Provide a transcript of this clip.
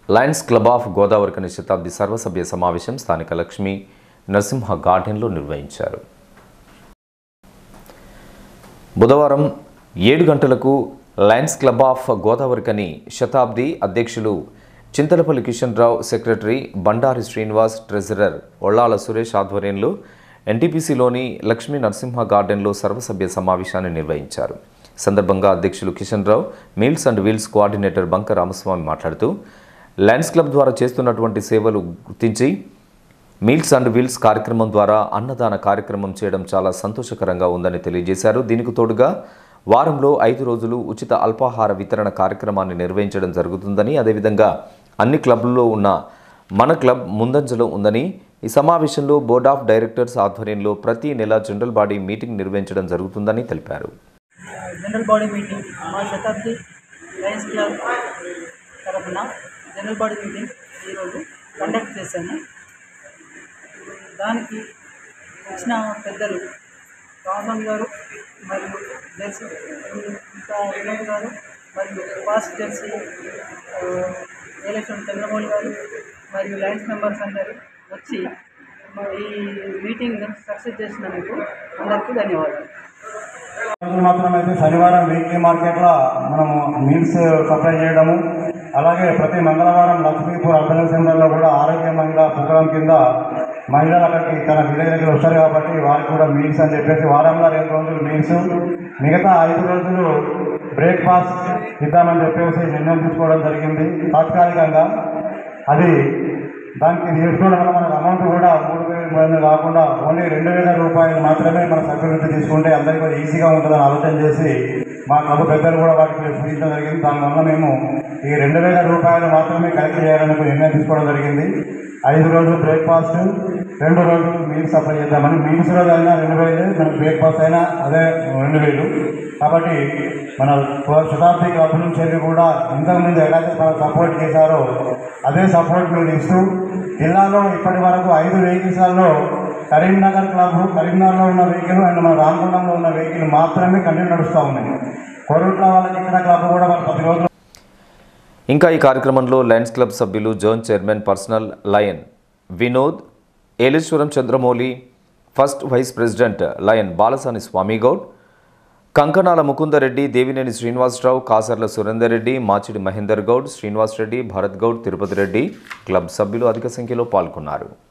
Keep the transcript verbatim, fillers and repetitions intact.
Lions Club of Godavarikhani Shatabdi సర్వసభ్య సమావేశం స్థానిక లక్ష్మీ నరసింహ గార్డెన్లో నిర్వహించారు. బుధవారం ఏడు గంటలకు Lions Club of Godavarikhani Shatabdi అధ్యక్షులు చింతలపల్లి కిషన్ రావు, సెక్రటరీ బండారి శ్రీనివాస్, ట్రెజరర్ ఒళ్ళాల సురేష్ ఆధ్వర్యంలో ఎన్టీపీసీలోని లక్ష్మీ నరసింహ గార్డెన్లో సర్వసభ్య సమావేశాన్ని నిర్వహించారు. సందర్భంగా అధ్యక్షులు Kishan Rao, meals and wheels coordinator Banka Ramaswamy మాట్లాడుతూ లయన్స్ క్లబ్ ద్వారా చేస్తున్నటువంటి సేవలు గుర్తించి మీల్స్ అండ్ వీల్స్ కార్యక్రమం ద్వారా అన్నదాన కార్యక్రమం చేయడం చాలా సంతోషకరంగా ఉందని తెలియజేశారు. దీనికి తోడుగా వారంలో ఐదు రోజులు ఉచిత అల్పాహార వితరణ కార్యక్రమాన్ని నిర్వహించడం జరుగుతుందని, అదేవిధంగా అన్ని క్లబ్లలో ఉన్న మన క్లబ్ ముందంజలో ఉందని, ఈ సమావేశంలో బోర్డ్ ఆఫ్ డైరెక్టర్స్ ఆధ్వర్యంలో ప్రతి నెల జనరల్ బాడీ మీటింగ్ నిర్వహించడం జరుగుతుందని తెలిపారు. జనరల్ బాడీ మీటింగ్ మా శతాబ్ది లయన్స్ క్లబ్ తరఫున జనరల్ బాడీ మీటింగ్ ఈరోజు కండక్ట్ చేశాను. దానికి వచ్చిన పెద్దలు రామన్ గారు మరియు జెర్సీ ఇంకా వినోద్ గారు మరియు పాస్ట్ జెర్సీ ఎలక్షన్ చంద్రమౌళి గారు మరియు లయన్స్ మెంబర్స్ అందరూ వచ్చి ఈ మీటింగ్ సక్సెస్ చేసినందుకు అందరికీ ధన్యవాదాలు. మాత్రమైతే శనివారం వీక్లీ మార్కెట్లో మనము మీల్స్ సప్లై చేయడము, అలాగే ప్రతి మంగళవారం లక్ష్మీపూర్ అర్బన్ సెంటర్లో కూడా ఆరోగ్య మహిళా ప్రోగ్రాం కింద మహిళలు అక్కడికి తన విలేజ్ దగ్గర వస్తారు కాబట్టి వారికి కూడా మీల్స్ అని చెప్పేసి వారంలో రెండు రోజులు మీల్స్, మిగతా ఐదు రోజులు బ్రేక్ఫాస్ట్ ఇద్దామని చెప్పేసి నిర్ణయం తీసుకోవడం జరిగింది తాత్కాలికంగా. అది దానికి తీసుకోవడం వల్ల మనకు అమౌంట్ కూడా మూడు వేల మూడు కాకుండా ఓన్లీ రెండు వేల రూపాయలు మాత్రమే మన సభ్యుల నుంచి తీసుకుంటే అందరికీ కూడా ఈజీగా ఉంటుందని ఆలోచన చేసి మా క్లబ్ పెద్దలు కూడా వాటికి సూచించడం జరిగింది. దానివల్ల మేము ఈ రెండు వేల రూపాయలు మాత్రమే కలెక్ట్ చేయాలని నిర్ణయం తీసుకోవడం జరిగింది. ఐదు రోజులు బ్రేక్ఫాస్ట్, రెండు రోజులు మీల్స్ సప్లై చేద్దామని. మీల్స్ రోజు అయినా రెండు వేలు, మనకు బ్రేక్ఫాస్ట్ అయినా అదే రెండు వేలు. కాబట్టి మన శతాబ్ది క్లబ్ నుంచి వెళ్ళి కూడా ఇంతకుముందు ఎలాగైతే మనం సపోర్ట్ చేశారో అదే సపోర్ట్ మీరు ఇస్తూ జిల్లాలో ఇప్పటి వరకు ఐదు వెహికల్స్లలో కరీంనగర్ క్లబ్, కరీంనగర్లో ఉన్న వెహికల్ అండ్ మన రామగుండంలో ఉన్న వెహికల్ మాత్రమే కంటిన్యూ నడుస్తూ ఉన్నాయి. కొరుట్ల వాళ్ళకి ఇక్కడ క్లబ్ కూడా మన ప్రతిరోజు. ఇంకా ఈ కార్యక్రమంలో లయన్స్ క్లబ్ సభ్యులు zone chairman personal lion Vinod, Eleswaram Chandramouli, first vice president lion Balasani Swamigoud, Kankanala Mukundareddy, Devineni Srinivasarao, Kasarla Surender Reddy, Machidi Mahender Goud, Srinivas Reddy, Bharat Goud, Tirupati Reddy club సభ్యులు అధిక సంఖ్యలో పాల్గొన్నారు.